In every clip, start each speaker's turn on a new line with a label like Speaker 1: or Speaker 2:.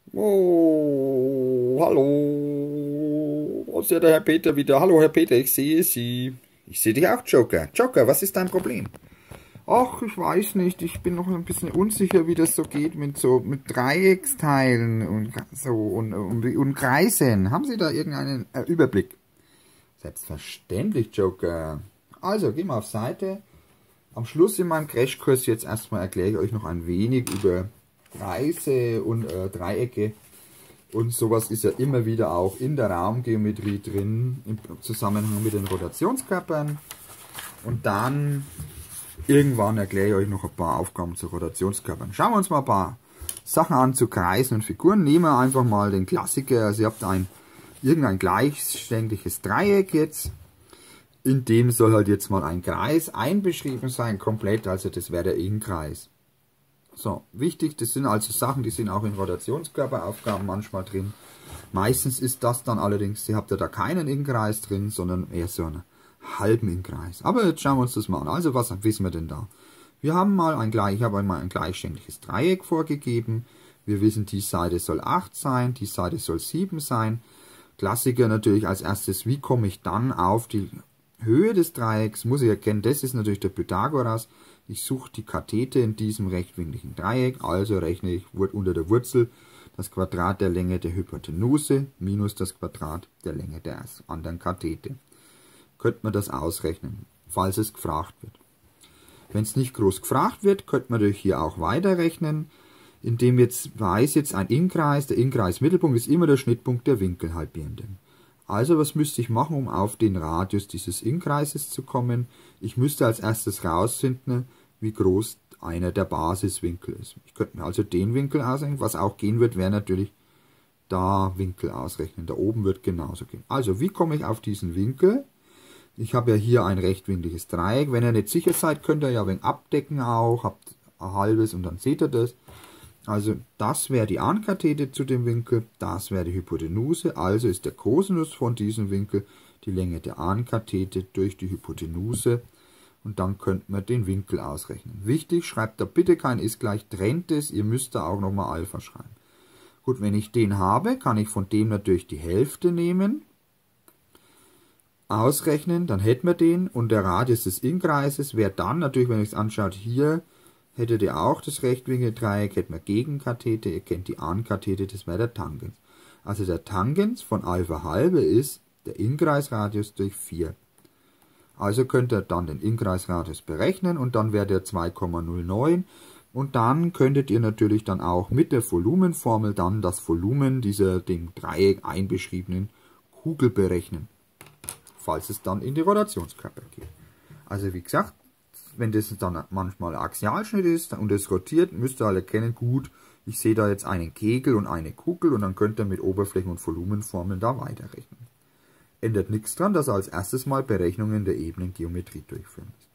Speaker 1: Oh, hallo. Wo ist ja der Herr Peter wieder? Hallo, Herr Peter, ich sehe Sie. Ich sehe dich auch, Joker. Joker, was ist dein Problem? Ach, ich weiß nicht. Ich bin noch ein bisschen unsicher, wie das so geht mit Dreiecksteilen und so und Kreisen. Haben Sie da irgendeinen Überblick? Selbstverständlich, Joker. Also, gehen wir auf Seite. Am Schluss in meinem Crashkurs jetzt erstmal erkläre ich euch noch ein wenig über Kreise und Dreiecke. Und sowas ist ja immer wieder auch in der Raumgeometrie drin, im Zusammenhang mit den Rotationskörpern. Und dann irgendwann erkläre ich euch noch ein paar Aufgaben zu Rotationskörpern. Schauen wir uns mal ein paar Sachen an zu Kreisen und Figuren. Nehmen wir einfach mal den Klassiker. Also ihr habt irgendein gleichständiges Dreieck jetzt. In dem soll halt jetzt mal ein Kreis einbeschrieben sein, komplett. Also das wäre der Innenkreis. So, wichtig, das sind also Sachen, die sind auch in Rotationskörperaufgaben manchmal drin. Meistens ist das dann allerdings, ihr habt ja da keinen Innenkreis drin, sondern eher so einen halben Innenkreis. Aber jetzt schauen wir uns das mal an. Also was wissen wir denn da? Wir haben ich habe einmal ein gleichständiges Dreieck vorgegeben. Wir wissen, die Seite soll 8 sein, die Seite soll 7 sein. Klassiker natürlich als erstes, wie komme ich dann auf die Höhe des Dreiecks? Muss ich erkennen, das ist natürlich der Pythagoras. Ich suche die Kathete in diesem rechtwinkligen Dreieck, also rechne ich unter der Wurzel das Quadrat der Länge der Hypotenuse minus das Quadrat der Länge der anderen Kathete. Könnte man das ausrechnen, falls es gefragt wird. Wenn es nicht groß gefragt wird, könnte man natürlich hier auch weiterrechnen, indem jetzt ein Innenkreis, der Innenkreismittelpunkt ist immer der Schnittpunkt der Winkelhalbierenden. Also was müsste ich machen, um auf den Radius dieses Innenkreises zu kommen? Ich müsste als erstes herausfinden, wie groß einer der Basiswinkel ist. Ich könnte mir also den Winkel ausrechnen. Was auch gehen wird, wäre natürlich da Winkel ausrechnen. Da oben wird genauso gehen. Also wie komme ich auf diesen Winkel? Ich habe ja hier ein rechtwinkliges Dreieck. Wenn ihr nicht sicher seid, könnt ihr ja ein wenig abdecken auch. Habt ein halbes und dann seht ihr das. Also das wäre die Ankathete zu dem Winkel, das wäre die Hypotenuse, also ist der Kosinus von diesem Winkel die Länge der Ankathete durch die Hypotenuse und dann könnte man den Winkel ausrechnen. Wichtig, schreibt da bitte kein ist gleich, trennt es, ihr müsst da auch nochmal Alpha schreiben. Gut, wenn ich den habe, kann ich von dem natürlich die Hälfte nehmen, ausrechnen, dann hätten wir den und der Radius des Innenkreises wäre dann natürlich, wenn ihr es anschaut, hier hättet ihr auch das Rechtwinkeldreieck, hätten wir Gegenkathete, ihr kennt die Ankathete, das wäre der Tangens. Also der Tangens von Alpha halbe ist der Innenkreisradius durch 4. Also könnt ihr dann den Innenkreisradius berechnen und dann wäre der 2,09 und dann könntet ihr natürlich dann auch mit der Volumenformel dann das Volumen dieser dem Dreieck einbeschriebenen Kugel berechnen, falls es dann in die Rotationskörper geht. Also wie gesagt, wenn das dann manchmal Axialschnitt ist und es rotiert, müsst ihr alle erkennen, gut, ich sehe da jetzt einen Kegel und eine Kugel und dann könnt ihr mit Oberflächen- und Volumenformeln da weiterrechnen. Ändert nichts dran, dass ihr als erstes mal Berechnungen der Ebenengeometrie durchführen müsst.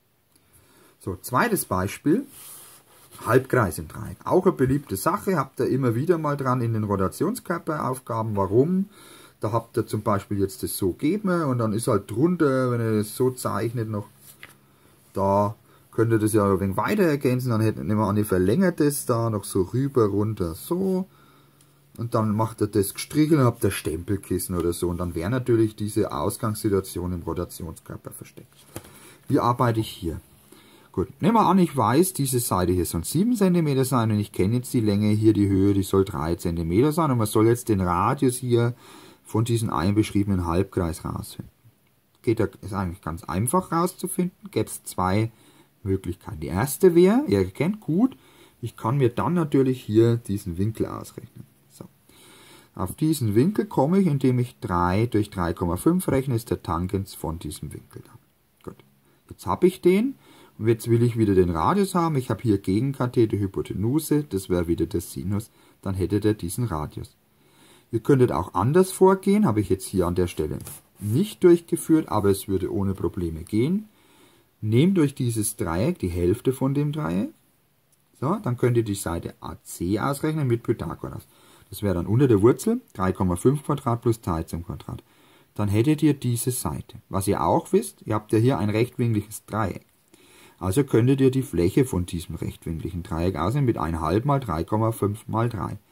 Speaker 1: So, zweites Beispiel, Halbkreis im Dreieck. Auch eine beliebte Sache, habt ihr immer wieder mal dran in den Rotationskörperaufgaben. Warum? Da habt ihr zum Beispiel jetzt das so geben und dann ist halt drunter, wenn ihr das so zeichnet, noch da könnt ihr das ja ein wenig weiter ergänzen, dann nehmen wir an, ihr verlängert das da noch so rüber, runter, so. Und dann macht ihr das gestrichen und habt ihr Stempelkissen oder so. Und dann wäre natürlich diese Ausgangssituation im Rotationskörper versteckt. Wie arbeite ich hier? Gut, nehmen wir an, ich weiß, diese Seite hier soll 7 cm sein und ich kenne jetzt die Länge hier, die Höhe, die soll 3 cm sein. Und man soll jetzt den Radius hier von diesem einbeschriebenen Halbkreis rausfinden. Ist eigentlich ganz einfach rauszufinden, gäbe es zwei Möglichkeiten. Die erste wäre, ihr erkennt gut, ich kann mir dann natürlich hier diesen Winkel ausrechnen. So. Auf diesen Winkel komme ich, indem ich 3 durch 3,5 rechne, ist der Tangens von diesem Winkel dann. Gut. Jetzt habe ich den und jetzt will ich wieder den Radius haben. Ich habe hier Gegenkathete, Hypotenuse, das wäre wieder der Sinus, dann hättet ihr diesen Radius. Ihr könntet auch anders vorgehen, habe ich jetzt hier an der Stelle nicht durchgeführt, aber es würde ohne Probleme gehen. Nehmt euch dieses Dreieck, die Hälfte von dem Dreieck. So, dann könnt ihr die Seite AC ausrechnen mit Pythagoras. Das wäre dann unter der Wurzel 3,5 Quadrat plus 13 Quadrat. Dann hättet ihr diese Seite. Was ihr auch wisst, ihr habt ja hier ein rechtwinkliges Dreieck. Also könntet ihr die Fläche von diesem rechtwinkligen Dreieck ausrechnen mit 1,5 mal 3,5 mal 3.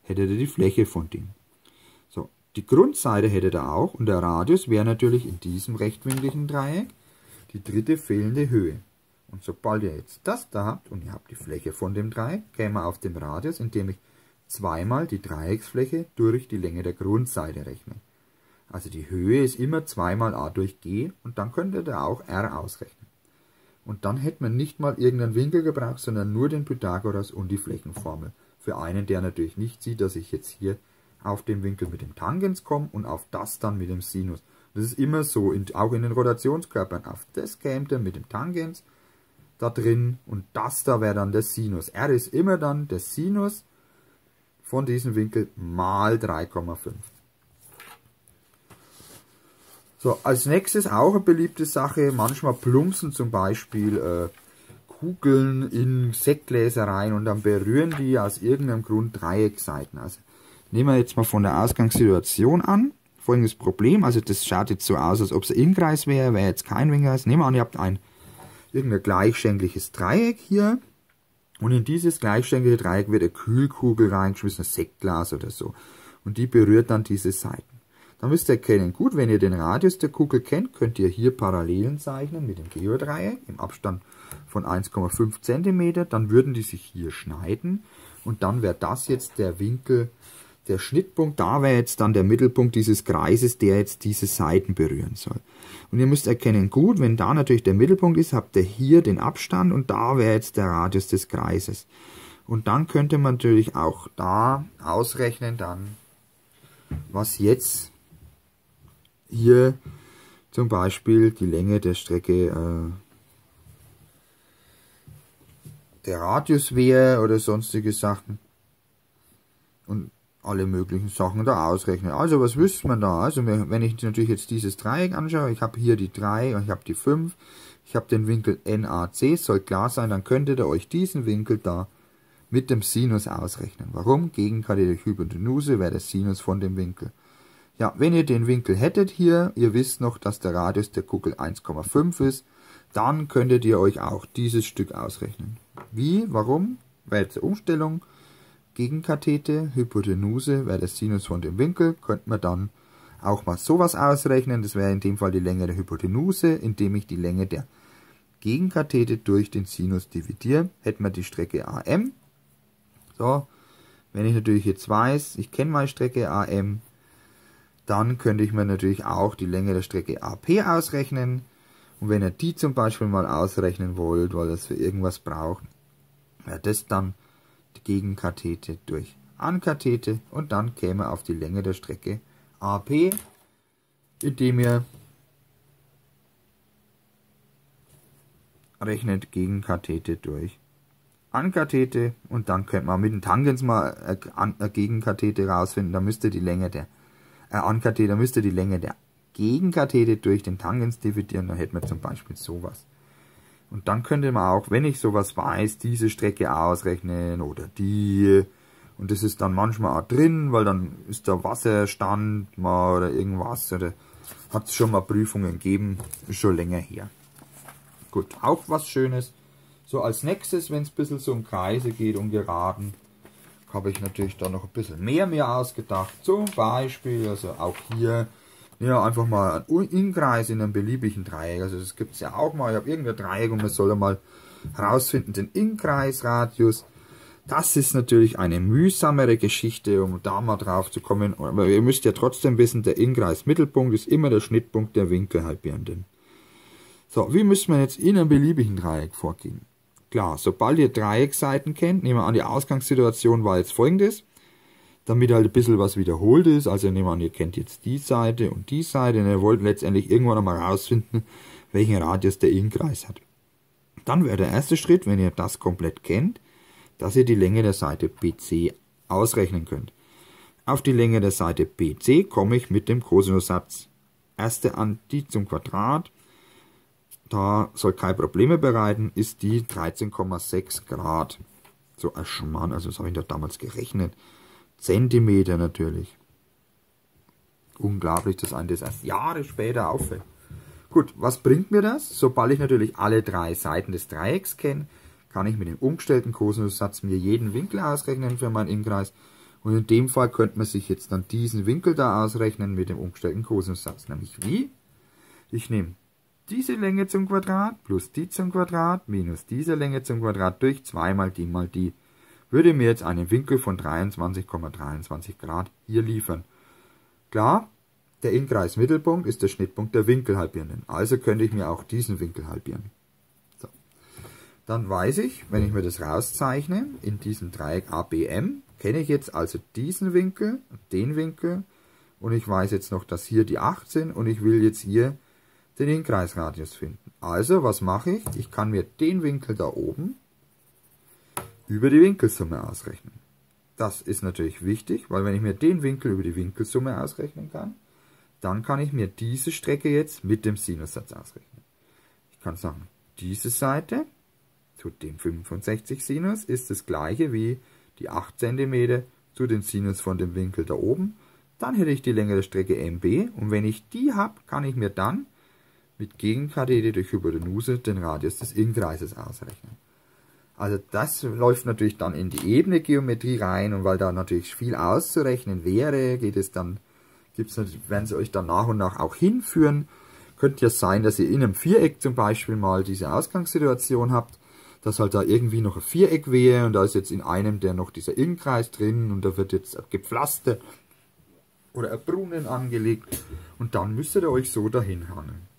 Speaker 1: hättet ihr die Fläche von dem. So, die Grundseite hättet ihr auch und der Radius wäre natürlich in diesem rechtwinkligen Dreieck die dritte fehlende Höhe. Und sobald ihr jetzt das da habt und ihr habt die Fläche von dem Dreieck, käme man auf den Radius, indem ich zweimal die Dreiecksfläche durch die Länge der Grundseite rechne. Also die Höhe ist immer zweimal a durch g und dann könntet ihr auch r ausrechnen. Und dann hätte man nicht mal irgendeinen Winkel gebraucht, sondern nur den Pythagoras und die Flächenformel. Für einen, der natürlich nicht sieht, dass ich jetzt hier auf den Winkel mit dem Tangens komme und auf das dann mit dem Sinus. Das ist immer so, auch in den Rotationskörpern. Auf das käme der mit dem Tangens da drin und das da wäre dann der Sinus. R ist immer dann der Sinus von diesem Winkel mal 3,5. So, als nächstes auch eine beliebte Sache, manchmal plumpsen zum Beispiel Kugeln in Sektgläser rein und dann berühren die aus irgendeinem Grund Dreieckseiten. Also nehmen wir jetzt mal von der Ausgangssituation an, folgendes Problem, also das schaut jetzt so aus, als ob es ein Innenkreis wäre, wäre jetzt kein Winkelkreis. Nehmen wir an, ihr habt irgendein gleichschenkliges Dreieck hier und in dieses gleichschenkliche Dreieck wird eine Kühlkugel reingeschmissen, ein Sektglas oder so und die berührt dann diese Seiten. Dann müsst ihr erkennen, gut, wenn ihr den Radius der Kugel kennt, könnt ihr hier Parallelen zeichnen mit dem Geodreieck im Abstand von 1,5 cm. Dann würden die sich hier schneiden und dann wäre das jetzt der Winkel, der Schnittpunkt. Da wäre jetzt dann der Mittelpunkt dieses Kreises, der jetzt diese Seiten berühren soll. Und ihr müsst erkennen, gut, wenn da natürlich der Mittelpunkt ist, habt ihr hier den Abstand und da wäre jetzt der Radius des Kreises. Und dann könnte man natürlich auch da ausrechnen, dann was jetzt hier zum Beispiel die Länge der Strecke der Radius wäre oder sonstige Sachen und alle möglichen Sachen da ausrechnen. Also was wüsste man da? Also wenn ich natürlich jetzt dieses Dreieck anschaue, ich habe hier die 3 und ich habe die 5, ich habe den Winkel NAC, soll klar sein, dann könntet ihr euch diesen Winkel da mit dem Sinus ausrechnen. Warum? Gegenkathete durch Hypotenuse wäre der Sinus von dem Winkel. Ja, wenn ihr den Winkel hättet hier, ihr wisst noch, dass der Radius der Kugel 1,5 ist, dann könntet ihr euch auch dieses Stück ausrechnen. Wie? Warum? Wäre jetzt eine Umstellung. Gegenkathete, Hypotenuse wäre der Sinus von dem Winkel, könnte man dann auch mal sowas ausrechnen. Das wäre in dem Fall die Länge der Hypotenuse, indem ich die Länge der Gegenkathete durch den Sinus dividiere, hätten wir die Strecke AM. So, wenn ich natürlich jetzt weiß, ich kenne meine Strecke AM, dann könnte ich mir natürlich auch die Länge der Strecke AP ausrechnen. Und wenn ihr die zum Beispiel mal ausrechnen wollt, weil das für irgendwas braucht, wäre das dann die Gegenkathete durch Ankathete und dann käme auf die Länge der Strecke AP, indem ihr rechnet Gegenkathete durch Ankathete und dann könnt man mit dem Tangens mal eine Gegenkathete rausfinden, da müsste die Länge der Ankathete, müsste die Länge der Gegenkathete durch den Tangens dividieren, dann hätten wir zum Beispiel sowas. Und dann könnte man auch, wenn ich sowas weiß, diese Strecke ausrechnen oder die. Und das ist dann manchmal auch drin, weil dann ist der Wasserstand mal oder irgendwas. Oder hat es schon mal Prüfungen gegeben, ist schon länger her. Gut, auch was Schönes. So als nächstes, wenn es ein bisschen so um Kreise geht und Geraden, habe ich natürlich da noch ein bisschen mehr mir ausgedacht. Zum Beispiel, also auch hier, ja, einfach mal einen Innenkreis in einem beliebigen Dreieck. Also das gibt es ja auch mal. Ich habe irgendein Dreieck und man soll mal herausfinden, den Innenkreisradius. Das ist natürlich eine mühsamere Geschichte, um da mal drauf zu kommen. Aber ihr müsst ja trotzdem wissen, der Innenkreismittelpunkt ist immer der Schnittpunkt der Winkelhalbierenden. So, wie müssen wir jetzt in einem beliebigen Dreieck vorgehen? Klar, sobald ihr Dreiecksseiten kennt, nehmen wir an, die Ausgangssituation war jetzt folgendes, damit halt ein bisschen was wiederholt ist, also nehmen wir an, ihr kennt jetzt die Seite und ihr wollt letztendlich irgendwann einmal herausfinden, welchen Radius der Innenkreis hat. Dann wäre der erste Schritt, wenn ihr das komplett kennt, dass ihr die Länge der Seite BC ausrechnen könnt. Auf die Länge der Seite BC komme ich mit dem Kosinussatz. Erste Anti zum Quadrat, da soll keine Probleme bereiten, ist die 13,6 Grad. So ein Schmarrn, also das habe ich da damals gerechnet. Zentimeter natürlich. Unglaublich, dass einem das erst Jahre später auffällt. Gut, was bringt mir das? Sobald ich natürlich alle drei Seiten des Dreiecks kenne, kann ich mit dem umgestellten Kosinussatz mir jeden Winkel ausrechnen für meinen Innenkreis. Und in dem Fall könnte man sich jetzt dann diesen Winkel da ausrechnen mit dem umgestellten Kosinussatz. Nämlich wie? Ich nehme diese Länge zum Quadrat plus die zum Quadrat minus diese Länge zum Quadrat durch 2 mal die würde mir jetzt einen Winkel von 23,23 Grad hier liefern. Klar, der Innenkreismittelpunkt ist der Schnittpunkt der Winkelhalbierenden. Also könnte ich mir auch diesen Winkel halbieren. So. Dann weiß ich, wenn ich mir das rauszeichne, in diesem Dreieck ABM, kenne ich jetzt also diesen Winkel und den Winkel. Und ich weiß jetzt noch, dass hier die 8 sind und ich will jetzt hier den Innenkreisradius finden. Also, was mache ich? Ich kann mir den Winkel da oben über die Winkelsumme ausrechnen. Das ist natürlich wichtig, weil wenn ich mir den Winkel über die Winkelsumme ausrechnen kann, dann kann ich mir diese Strecke jetzt mit dem Sinussatz ausrechnen. Ich kann sagen, diese Seite zu dem 65 Sinus ist das gleiche wie die 8 cm zu den Sinus von dem Winkel da oben. Dann hätte ich die Länge der Strecke MB und wenn ich die habe, kann ich mir dann mit Gegenkathete durch Hypotenuse den Radius des Innenkreises ausrechnen. Also das läuft natürlich dann in die Ebenengeometrie rein und weil da natürlich viel auszurechnen wäre, werden sie euch dann nach und nach auch hinführen. Könnte ja sein, dass ihr in einem Viereck zum Beispiel mal diese Ausgangssituation habt, dass halt da irgendwie noch ein Viereck wäre und da ist jetzt in einem der noch dieser Innenkreis drin und da wird jetzt gepflastert oder ein Brunnen angelegt und dann müsstet ihr euch so dahin hangeln.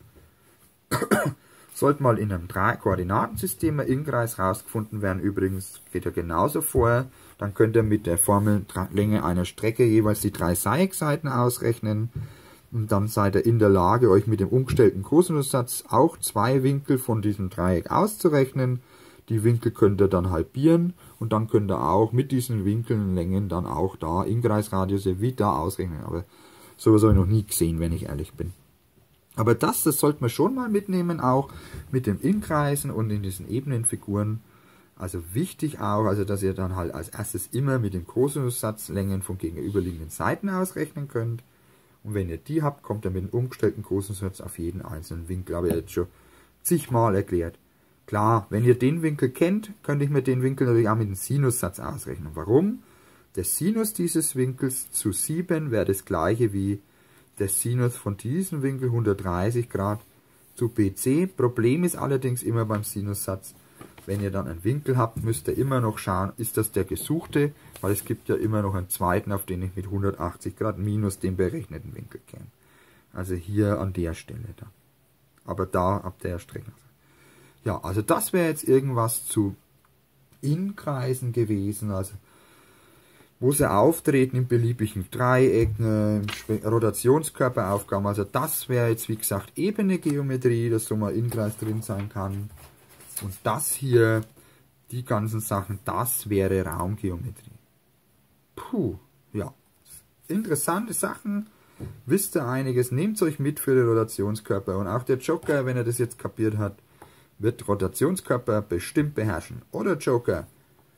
Speaker 1: Sollte mal in einem Koordinatensystem ein Innenkreis rausgefunden werden, übrigens geht ja genauso vor, dann könnt ihr mit der Formel Länge einer Strecke jeweils die 3 Dreieckseiten ausrechnen und dann seid ihr in der Lage, euch mit dem umgestellten Kosinussatz auch 2 Winkel von diesem Dreieck auszurechnen. Die Winkel könnt ihr dann halbieren und dann könnt ihr auch mit diesen Winkelnlängen dann auch da Innenkreisradius wie da ausrechnen. Aber sowas habe ich noch nie gesehen, wenn ich ehrlich bin. Aber das sollte man schon mal mitnehmen, auch mit den Innenkreisen und in diesen Ebenenfiguren. Also wichtig auch, also dass ihr dann halt als erstes immer mit dem Kosinussatzlängen von gegenüberliegenden Seiten ausrechnen könnt. Und wenn ihr die habt, kommt ihr mit dem umgestellten Kosinussatz auf jeden einzelnen Winkel. Habe ich jetzt schon zigmal erklärt. Klar, wenn ihr den Winkel kennt, könnte ich mir den Winkel natürlich auch mit dem Sinussatz ausrechnen. Warum? Der Sinus dieses Winkels zu 7 wäre das gleiche wie der Sinus von diesem Winkel 130 Grad zu BC. Problem ist allerdings immer beim Sinussatz, wenn ihr dann einen Winkel habt, müsst ihr immer noch schauen, ist das der gesuchte, weil es gibt ja immer noch einen zweiten, auf den ich mit 180 Grad minus dem berechneten Winkel käme. Also hier an der Stelle da. Aber da ab der Strecke. Ja, also das wäre jetzt irgendwas zu Innenkreisen gewesen, also wo sie auftreten in beliebigen Dreiecken, Rotationskörperaufgaben. Also das wäre jetzt, wie gesagt, Ebenengeometrie, dass so mal Innenkreis drin sein kann. Und das hier, die ganzen Sachen, das wäre Raumgeometrie. Puh, ja. Interessante Sachen, wisst ihr einiges, nehmt euch mit für den Rotationskörper. Und auch der Joker, wenn er das jetzt kapiert hat, wird Rotationskörper bestimmt beherrschen. Oder Joker?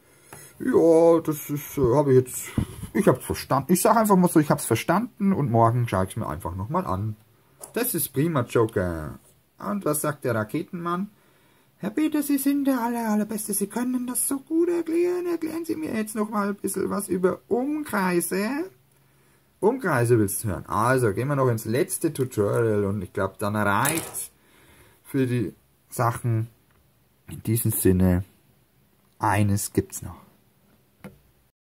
Speaker 1: Ja, das ist, ich hab's verstanden. Ich sage einfach mal so, ich hab's verstanden und morgen schaue ich es mir einfach nochmal an. Das ist prima, Joker. Und was sagt der Raketenmann? Herr Peter, Sie sind der Allerbeste, Sie können das so gut erklären. Erklären Sie mir jetzt nochmal ein bisschen was über Umkreise. Umkreise willst du hören? Also, gehen wir noch ins letzte Tutorial und ich glaube, dann reicht's für die Sachen. In diesem Sinne, eines gibt's noch.